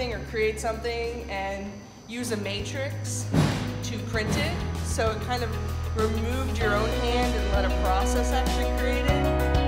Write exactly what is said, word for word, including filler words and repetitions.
something or create something and use a matrix to print it. So it kind of removed your own hand and let a process actually create it.